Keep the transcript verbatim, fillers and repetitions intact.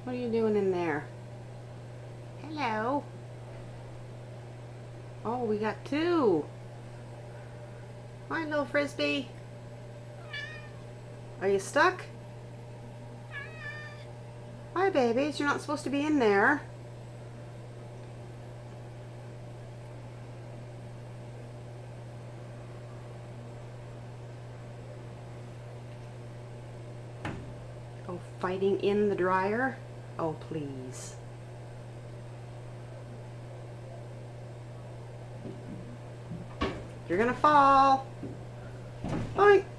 What are you doing in there? Hello. Oh, we got two. Hi, little frisbee. Are you stuck? Hi, babies. You're not supposed to be in there. Oh, fighting in the dryer? Oh, please. You're gonna fall. Bye.